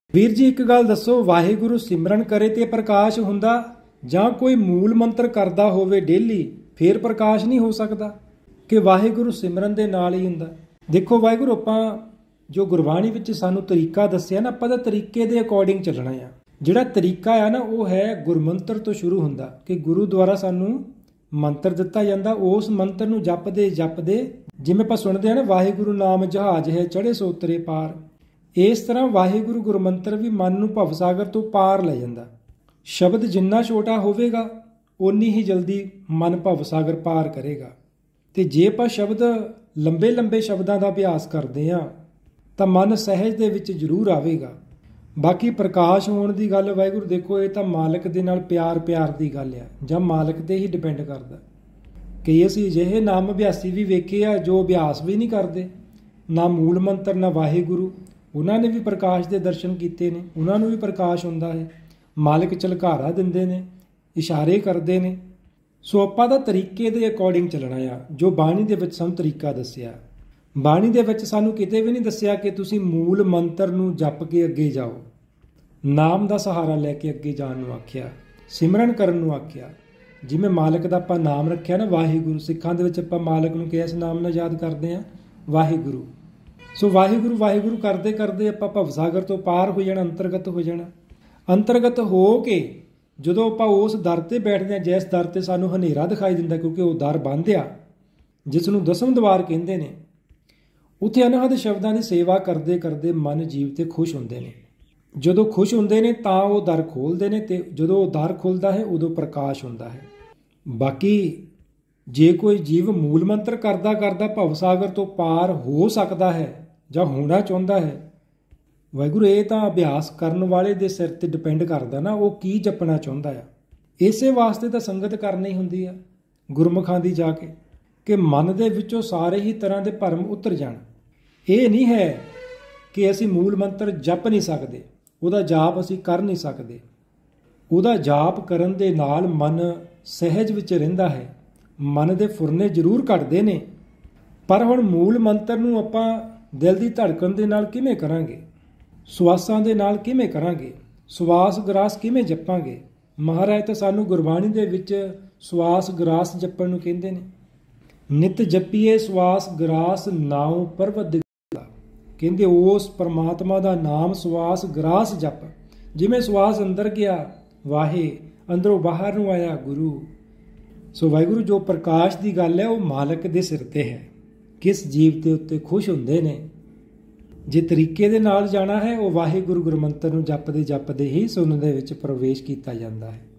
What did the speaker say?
ਵੀਰ ਜੀ ਇੱਕ ਗੱਲ ਦੱਸੋ, ਵਾਹਿਗੁਰੂ ਸਿਮਰਨ ਕਰੇ ਤੇ ਪ੍ਰਕਾਸ਼ ਹੁੰਦਾ ਜਾਂ ਕੋਈ ਮੂਲ ਮੰਤਰ ਕਰਦਾ ਹੋਵੇ ਡੇਲੀ ਫੇਰ ਪ੍ਰਕਾਸ਼ ਨਹੀਂ ਹੋ ਸਕਦਾ ਕਿ ਵਾਹਿਗੁਰੂ ਸਿਮਰਨ ਦੇ ਨਾਲ ਹੀ ਹੁੰਦਾ? ਦੇਖੋ ਵਾਹਿਗੁਰੂ, ਆਪਾਂ ਜੋ ਗੁਰਬਾਣੀ ਵਿੱਚ ਸਾਨੂੰ ਤਰੀਕਾ ਦੱਸਿਆ ਨਾ, ਆਪਾਂ ਦਾ ਤਰੀਕੇ ਦੇ ਅਕੋਰਡਿੰਗ ਚੱਲਣਾ ਆ। ਜਿਹੜਾ ਤਰੀਕਾ ਆ ਨਾ ਉਹ ਹੈ ਗੁਰਮੰਤਰ ਤੋਂ ਸ਼ੁਰੂ ਹੁੰਦਾ ਕਿ ਗੁਰੂ ਦੁਆਰਾ ਸਾਨੂੰ ਮੰਤਰ ਦਿੱਤਾ ਜਾਂਦਾ, ਉਸ ਮੰਤਰ ਨੂੰ ਜਪਦੇ ਜਿਵੇਂ ਆਪਾਂ ਸੁਣਦੇ ਆ ਨਾ, ਵਾਹਿਗੁਰੂ ਨਾਮ ਜਹਾਜ਼ ਹੈ ਚੜ੍ਹੇ ਸੋ ਉਤਰੇ ਪਾਰ, ਇਸ ਤਰ੍ਹਾਂ ਵਾਹਿਗੁਰੂ ਗੁਰਮੰਤਰ ਵੀ ਮਨ ਨੂੰ ਭਵਸਾਗਰ ਤੋਂ ਪਾਰ ਲੈ ਜਾਂਦਾ। ਸ਼ਬਦ ਜਿੰਨਾ ਛੋਟਾ ਹੋਵੇਗਾ ਓਨੀ ਹੀ ਜਲਦੀ ਮਨ ਭਵਸਾਗਰ ਪਾਰ ਕਰੇਗਾ। ਤੇ ਜੇ ਆਪਾਂ ਸ਼ਬਦ ਲੰਬੇ ਸ਼ਬਦਾਂ ਦਾ ਅਭਿਆਸ ਕਰਦੇ ਆ ਤਾਂ ਮਨ ਸਹਿਜ ਦੇ ਵਿੱਚ ਜ਼ਰੂਰ ਆਵੇਗਾ। ਬਾਕੀ ਪ੍ਰਕਾਸ਼ ਹੋਣ ਦੀ ਗੱਲ ਵਾਹਿਗੁਰੂ ਦੇਖੋ, ਇਹ ਤਾਂ ਮਾਲਕ ਦੇ ਨਾਲ ਪਿਆਰ ਦੀ ਗੱਲ ਆ, ਜਾਂ ਮਾਲਕ ਤੇ ਹੀ ਡਿਪੈਂਡ ਕਰਦਾ। ਕਈ ਅਸੀਂ ਅਜਿਹੇ ਨਾਮ ਅਭਿਆਸੀ ਵੀ ਵੇਖੇ ਆ ਜੋ ਅਭਿਆਸ ਵੀ ਨਹੀਂ ਕਰਦੇ, ਨਾ ਮੂਲ ਮੰਤਰ ਨਾ ਵਾਹਿਗੁਰੂ, ਉਹਨਾਂ ਨੇ ਵੀ ਪ੍ਰਕਾਸ਼ ਦੇ ਦਰਸ਼ਨ ਕੀਤੇ ਨੇ, ਉਹਨਾਂ ਨੂੰ ਵੀ ਪ੍ਰਕਾਸ਼ ਹੁੰਦਾ ਹੈ। ਮਾਲਕ ਝਲਕਾਰਾ ਦਿੰਦੇ ਨੇ, ਇਸ਼ਾਰੇ ਕਰਦੇ ਨੇ। ਸੋ ਆਪਾਂ ਦਾ ਤਰੀਕੇ ਦੇ ਅਕੋਰਡਿੰਗ ਚੱਲਣਾ ਆ, ਜੋ ਬਾਣੀ ਦੇ ਵਿੱਚ ਸਾਨੂੰ ਤਰੀਕਾ ਦੱਸਿਆ। ਬਾਣੀ ਦੇ ਵਿੱਚ ਸਾਨੂੰ ਕਿਤੇ ਵੀ ਨਹੀਂ ਦੱਸਿਆ ਕਿ ਤੁਸੀਂ ਮੂਲ ਮੰਤਰ ਨੂੰ ਜਪ ਕੇ ਅੱਗੇ ਜਾਓ, ਨਾਮ ਦਾ ਸਹਾਰਾ ਲੈ ਕੇ ਅੱਗੇ ਜਾਣ ਨੂੰ ਆਖਿਆ, ਸਿਮਰਨ ਕਰਨ ਨੂੰ ਆਖਿਆ। ਜਿਵੇਂ ਮਾਲਕ ਦਾ ਆਪਾਂ ਨਾਮ ਰੱਖਿਆ ਨਾ ਵਾਹਿਗੁਰੂ, ਸਿੱਖਾਂ ਦੇ ਵਿੱਚ ਆਪਾਂ ਮਾਲਕ ਨੂੰ ਕਿਸ ਨਾਮ ਨਾਲ ਯਾਦ ਕਰਦੇ ਹਾਂ? ਵਾਹਿਗੁਰੂ। ਸੋ ਵਾਹਿਗੁਰੂ ਕਰਦੇ ਆਪਾਂ ਭਵਸਾਗਰ ਤੋਂ ਪਾਰ ਹੋ ਜਾਣਾ, ਅੰਤਰਗਤ ਹੋ ਜਾਣਾ। ਅੰਤਰਗਤ ਹੋ ਕੇ ਜਦੋਂ ਆਪਾਂ ਉਸ ਦਰ ਤੇ ਬੈਠਦੇ ਹਾਂ ਜਿਸ ਦਰ ਤੇ ਸਾਨੂੰ ਹਨੇਰਾ ਦਿਖਾਈ ਦਿੰਦਾ, ਕਿਉਂਕਿ ਉਹ ਦਰ ਬੰਦ ਆ ਜਿਸ ਨੂੰ ਦਸਮ ਦਵਾਰ ਕਹਿੰਦੇ ਨੇ, ਉੱਥੇ ਅਨਹਦ ਸ਼ਬਦਾਂ ਦੀ ਸੇਵਾ ਕਰਦੇ ਮਨ ਜੀਵ ਤੇ ਖੁਸ਼ ਹੁੰਦੇ ਨੇ। ਜਦੋਂ ਖੁਸ਼ ਹੁੰਦੇ ਨੇ ਤਾਂ ਉਹ ਦਰ ਖੋਲ੍ਹਦੇ ਨੇ, ਤੇ ਜਦੋਂ ਉਹ ਦਰ ਖੁੱਲ੍ਹਦਾ ਹੈ ਉਦੋਂ ਪ੍ਰਕਾਸ਼ ਹੁੰਦਾ ਹੈ। ਬਾਕੀ ਜੇ ਕੋਈ ਜੀਵ ਮੂਲ ਮੰਤਰ ਕਰਦਾ ਭਵਸਾਗਰ ਤੋਂ ਪਾਰ ਹੋ ਸਕਦਾ ਹੈ ਜਾਂ ਹੋਣਾ ਚਾਹੁੰਦਾ ਹੈ, ਵਾਹਿਗੁਰੂ ਇਹ ਤਾਂ ਅਭਿਆਸ ਕਰਨ ਵਾਲੇ ਦੇ ਸਿਰ ਤੇ ਡਿਪੈਂਡ ਕਰਦਾ ਨਾ, ਉਹ ਕੀ ਜਪਣਾ ਚਾਹੁੰਦਾ ਆ। ਇਸੇ ਵਾਸਤੇ ਤਾਂ ਸੰਗਤ ਕਰਨੀ ਹੁੰਦੀ ਆ ਗੁਰਮੁਖਾਂ ਦੀ ਜਾ ਕੇ, ਕਿ ਮਨ ਦੇ ਵਿੱਚੋਂ ਸਾਰੇ ਹੀ ਤਰ੍ਹਾਂ ਦੇ ਭਰਮ ਉਤਰ ਜਾਣ। ਇਹ ਨਹੀਂ ਹੈ ਕਿ ਅਸੀਂ ਮੂਲ ਮੰਤਰ ਜਪ ਨਹੀਂ ਸਕਦੇ, ਉਹਦਾ ਜਾਪ ਅਸੀਂ ਕਰ ਨਹੀਂ ਸਕਦੇ। ਉਹਦਾ ਜਾਪ ਕਰਨ ਦੇ ਨਾਲ ਮਨ ਸਹਿਜ ਵਿੱਚ ਰਹਿੰਦਾ ਹੈ, ਮਨ ਦੇ ਫੁਰਨੇ ਜ਼ਰੂਰ ਘਟਦੇ ਨੇ। ਪਰ ਹੁਣ ਮੂਲ ਮੰਤਰ ਨੂੰ ਆਪਾਂ ਦਿਲ ਦੀ ਧੜਕਣ ਦੇ ਨਾਲ ਕਿਵੇਂ ਕਰਾਂਗੇ, ਸਵਾਸਾਂ ਦੇ ਨਾਲ ਕਿਵੇਂ ਕਰਾਂਗੇ, ਸਵਾਸ ਗਰਾਸ ਕਿਵੇਂ ਜਪਾਂਗੇ? ਮਹਾਰਾਜ ਤਾਂ ਸਾਨੂੰ ਗੁਰਬਾਣੀ ਦੇ ਵਿੱਚ ਸਵਾਸ ਗਰਾਸ ਜਪਣ ਨੂੰ ਕਹਿੰਦੇ ਨੇ। ਨਿਤ ਜਪੀਏ ਸਵਾਸ ਗਰਾਸ ਨਾਉ ਪਰਵਤ, ਕਹਿੰਦੇ ਉਸ ਪਰਮਾਤਮਾ ਦਾ ਨਾਮ ਸਵਾਸ ਗਰਾਸ ਜਪ। ਜਿਵੇਂ ਸਵਾਸ ਅੰਦਰ ਗਿਆ ਵਾਹੇ, ਅੰਦਰੋਂ ਬਾਹਰ ਨੂੰ ਆਇਆ ਗੁਰੂ। ਸੋ ਵਾਹਿਗੁਰੂ ਜੋ ਪ੍ਰਕਾਸ਼ ਦੀ ਗੱਲ ਹੈ ਉਹ ਮਾਲਕ ਦੇ ਸਿਰ ਤੇ ਹੈ, ਕਿਸ ਜੀਵ ਦੇ ਉੱਤੇ ਖੁਸ਼ ਹੁੰਦੇ ਨੇ। ਜੇ ਤਰੀਕੇ ਦੇ ਨਾਲ ਜਾਣਾ ਹੈ, ਉਹ ਵਾਹਿਗੁਰੂ ਗੁਰਮੰਤਰ ਨੂੰ ਜਪਦੇ ਹੀ ਸੁਣਨ ਦੇ ਵਿੱਚ ਪ੍ਰਵੇਸ਼ ਕੀਤਾ ਜਾਂਦਾ ਹੈ।